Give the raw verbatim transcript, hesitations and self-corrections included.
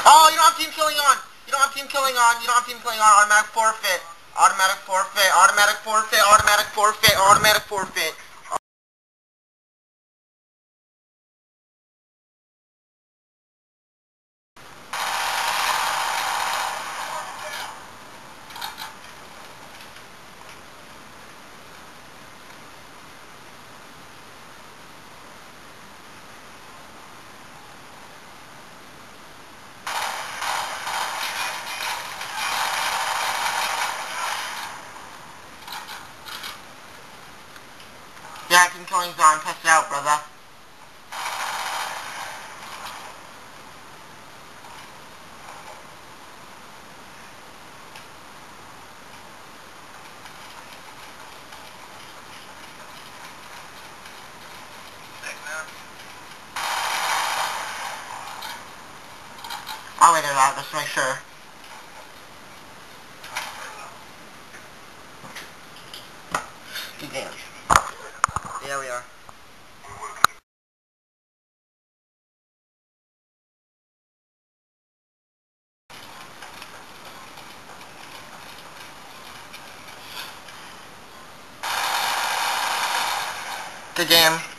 Oh, you don't have team killing on. You don't have team killing on. You don't have team killing on. Automatic forfeit. Automatic forfeit. Automatic forfeit. Automatic forfeit. Automatic forfeit. Yeah, team killing's on. Test it out, brother. I'll wait it out, just to make sure. Damn. Yeah, we are. The jam.